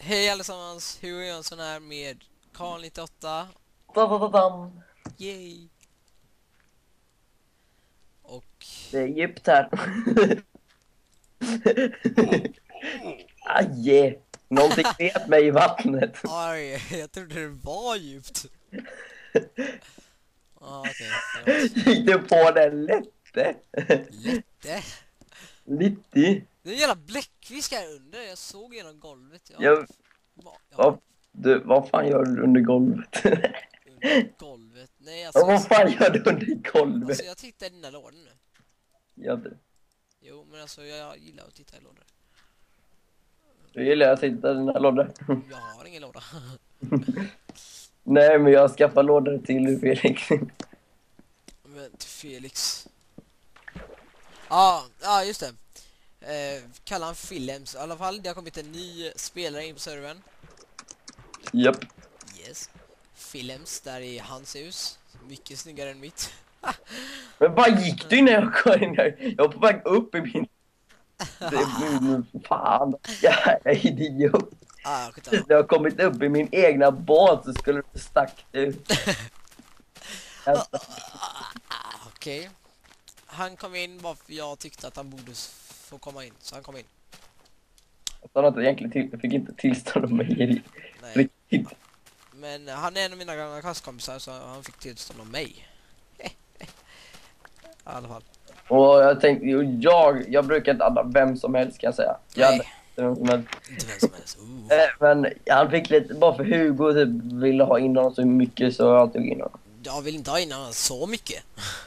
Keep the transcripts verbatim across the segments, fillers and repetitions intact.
Hej allesammans, Hugo Jönsson här med Karl nittioåtta. Da-da-da-dam. Yay! Och... Det är djupt här. Aj! Någonting vet mig i vattnet. Aj, jag trodde det var djupt. Ah, okej, förlåt. Gick du på den lätte? Lätte. Lite. Det är en jävla bläckfisk här under, jag såg genom golvet. Jag... Jag, Va- ja, vad, du, vad fan gör du under golvet? under golvet. Nej, alltså... Ja, vad fan gör du under golvet? Alltså, jag tittar i dina lådor nu. Jag, Jo, men alltså, jag, jag gillar att titta i lådor. du gillar att sitta i den här lådan. Jag har ingen låda. Nej, men jag skaffar lådor till Felix. Men till Felix. Ja, ah, ah, just det. Eh, kallar han Films i alla fall. Det har kommit en ny spelare in på servern. Japp. Yes. Films där i hans hus. Mycket snyggare än mitt. Men vad gick du när jag kom in här? Jag var på väg upp i min... Fan, jag är idiot. Ah, skitsamma. När jag har kommit upp i min egna båt så skulle du stack ut. Alltså, Ah, okej. Han kom in bara för jag tyckte att han borde s- få komma in. Så han kom in. han hade egentligen till, jag fick inte tillstånd av mig Nej. riktigt. Men eh, han är en av mina gamla klasskompisar så han fick tillstånd av mig. I alla fall. Och jag tänkte, jo, jag, jag brukar inte adda vem som helst kan jag säga. Jag Nej. hade vem som helst. Inte vem som helst. Uh. Eh, Men han fick lite, bara för Hugo typ ville ha in honom så mycket så jag tog in honom. Jag vill inte ha in honom så mycket.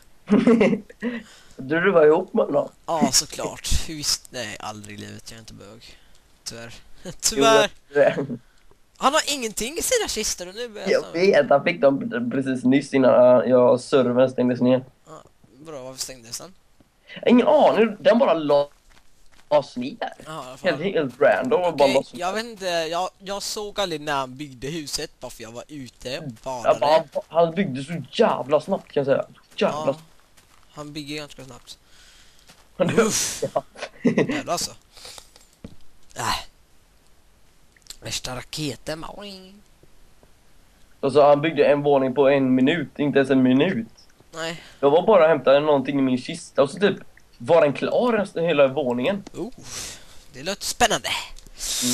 Du, du var ihop med honom? Ja, såklart. Visst, nej, aldrig i livet. Jag är inte bög. Tyvärr. Tyvärr. Jo, Han har ingenting i sina kistor och nu börjar jag vet, han fick dem precis nyss innan jag servern stängdes ner. Ja, bra, varför stängdes den? Ingen aning, den bara lades ner. Ja, i alla fall. Helt, helt random och bara Okej, lades jag vet inte, jag, jag såg aldrig när han byggde huset bara för jag var ute och jag badade. bara, han, han byggde så jävla snabbt kan jag säga. Jävla Ja, han bygger ganska snabbt. snabbt. Uff, Ja. jävlar alltså. Äh. Värsta raketen, boing. Och så han byggde en våning på en minut, inte ens en minut. Nej. Jag var bara och hämtade någonting i min kista och så typ var den klar resten hela våningen. Uh, det låter spännande. Mm.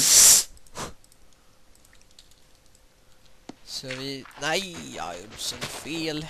Så vi... Nej, jag gjorde så fel.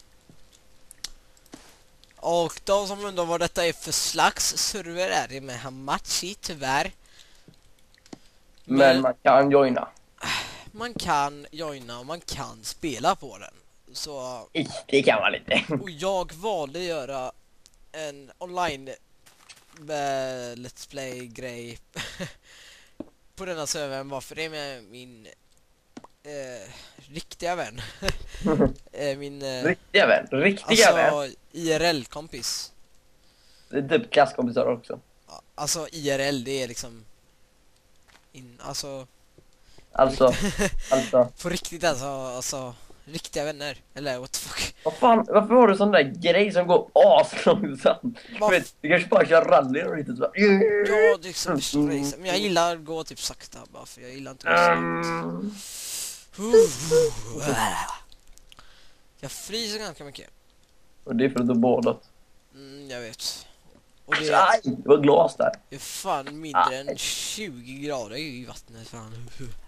Och de som undrar vad detta är för slags server är det med Hamachi, tyvärr. Men, Men- man kan joina. Man kan joina och man kan spela på den. Så... Det kan man lite. Och jag valde att göra en online eh, Let's Play-grej på denna servern bara för det med min eh, riktiga vän. eh, min eh, Riktiga vän. Riktiga vän. alltså I R L-kompis. Det är typ klasskompisar också. Ja, alltså I R L, det är liksom in, alltså Alltså, alltså. på riktigt alltså, alltså riktiga vänner. Eller what the fuck. Vad fan, varför har du sån där grej som går aslångsamt? Du Varf- vet, du kanske bara kör rally och riktigt så. Ja, det är liksom värsta racen. Men jag gillar att gå typ sakta bara för jag gillar inte att gå snabbt. Mm. Jag fryser ganska mycket. Och det är för att du har badat. Mm, jag vet. Och det Aj, det var glas där. är fan mindre än tjugo grader i vattnet. Fan.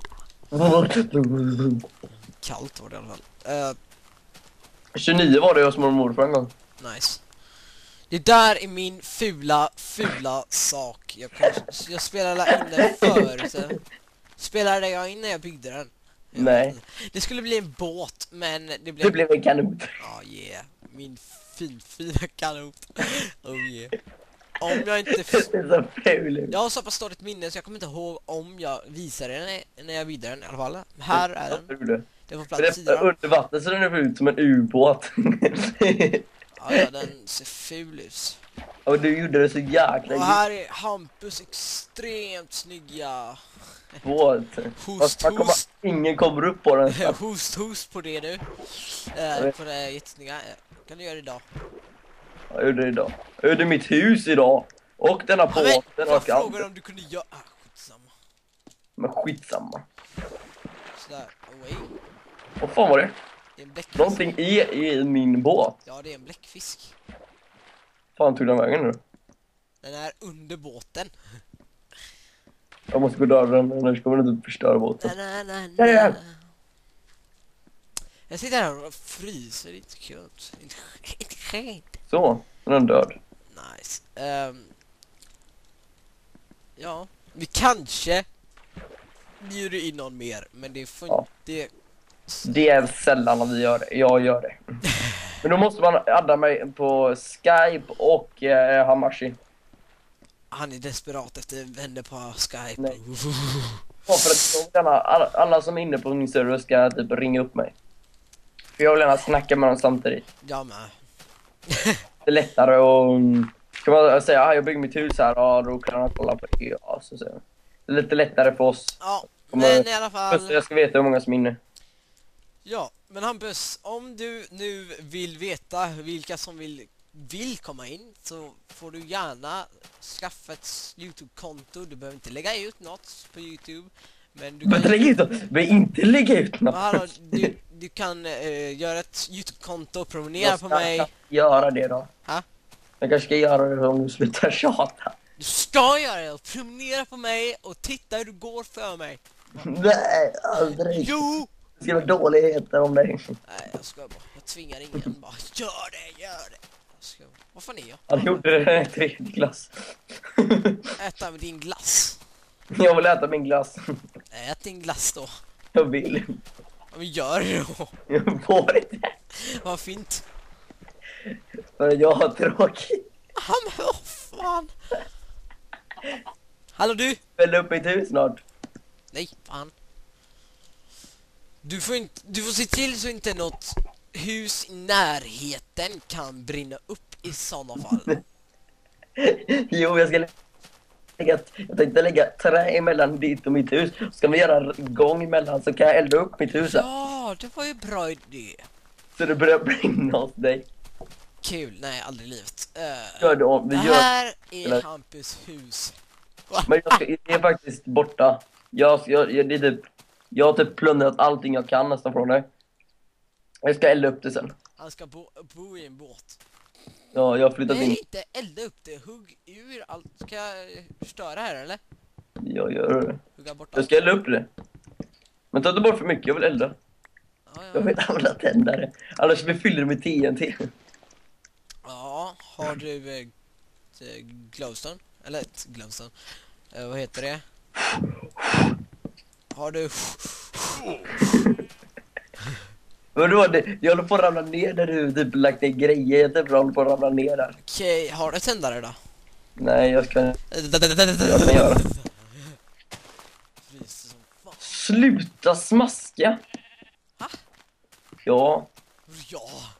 Kallt var det i alla fall. Uh, tjugonio var det hos mormor för en gång. nice. Det där är min fula, fula sak. Jag, kan, jag spelade in den förut. så- Spelade jag in när jag byggde den? Jag Nej. vet inte. Det skulle bli en båt, men det blev... Det blev en kanot. Ja, yeah. Min fin, fina kanot. Oh yeah. Om jag inte... Det är så ful. Jag har så pass dåligt minne så jag kommer inte ihåg om jag visade den när- när jag byggde den i alla fall. Här är den. Det var Det plats är sidan. under vattnet så den är ut som en ubåt. Ja, ja, den ser ful ut. Och du gjorde det så jäkla Och här är Hampus extremt snygga. båt. Host, Man kommer, host. ingen kommer upp på den. Host, host på det nu. Eh, på det jättesnygga. Eh, Kan du göra det idag? Jag gjorde det idag. Jag gjorde mitt hus idag. Och denna Ja, men, båten jag och frågade allt. om du kunde göra... Ah, skitsamma. Men skitsamma. Sådär, away. Vad fan var det? Det är en bläckfisk. Någonting är i min båt. Ja, det är en bläckfisk. Fan tog den vägen nu? Den är under båten. Jag måste gå och döda den, annars kommer den inte förstöra båten. Na, na, na, Där är den. na. Jag sitter här och fryser, det är inte kul. Inte, inte skönt. Så, den är död. Nice. Ehm, ja, vi kanske bjuder in någon mer, men det får Ja. inte... Det är sällan när vi gör det. Jag gör det. Men då måste man adda mig på Skype och eh, Hamashi. Han är desperat efter vänner på Skype. Nej. Ja, för att de gärna, alla, alla som är inne på min server ska typ ringa upp mig. För jag vill gärna snacka med dem samtidigt. Jag med. Det är lättare och kan man säga ah, jag bygger mitt hus här och då kan man kolla på det. Ja, så säger jag. Det är lite lättare för oss. Ja, Kommer- men i alla fall... Jag ska veta hur många som är inne. Ja, men Hampus, om du nu vill veta vilka som vill, vill komma in så får du gärna skaffa ett YouTube-konto. Du behöver inte lägga ut något på YouTube. Men du Men kan, lägg ut då. Men inte lägga ut något. Ja, hallå, du, du kan eh, göra ett YouTube-konto, prenumerera Jag på ska mig. göra det då. Ha? Jag kanske ska göra det om du slutar tjata. Du ska göra det, prenumerera på mig och titta hur det går för mig. Nej, aldrig. Jo! Det ska vara dåligheter om dig. Nej, jag ska bara, jag tvingar ingen bara, gör det, gör det. Jag ska, vad fan är jag? Han gjorde det i tredje klass. Äta med din glass. Jag vill äta min glass. Ät din glass då. Jag vill. Ja, men gör det då. Jag får inte. Vad fint. För jag har tråkigt. Ja, men vad fan. Hallå du. Väl upp mitt hus snart. Nej, fan. Du får inte, du får se till så inte något hus i närheten kan brinna upp i sådana fall. Jo, jag ska lägga, jag tänkte lägga trä emellan ditt och mitt hus. Ska vi göra en gång emellan så kan jag elda upp mitt hus här. Ja, det var ju bra idé. Så det börjar brinna hos dig. Kul, nej, aldrig i livet. Uh, Gör det om, vi det gör. här är Eller- Hampus hus. Men jag ska, det är faktiskt borta. Jag, jag, jag, det är typ, jag har typ plundrat allting jag kan nästan från det. Jag ska elda upp det sen. Han ska bo, bo i en båt. Ja, jag har flyttat in. Nej, inte elda upp det. Hugg ur allt. Ska jag förstöra här, eller? Jag gör det. Hugga bort Jag allt. ska elda upp det. Men ta inte bort för mycket, jag vill elda. Ja, Jag ja. vill använda tändare. Annars vi fyller det med T N T. Ja, har du eh, t- glowstone? Eller ett glowstone. Eh, vad heter det? Har du... Men då, det, jag håller på att ramla ner där du typ lagt ner grejer. Jag typ håller på att ramla ner där. Okej, har du tändare då? Nej, jag ska... Jag kan göra. Fryser som fan. Sluta smaska! Ha? Ja, Ja.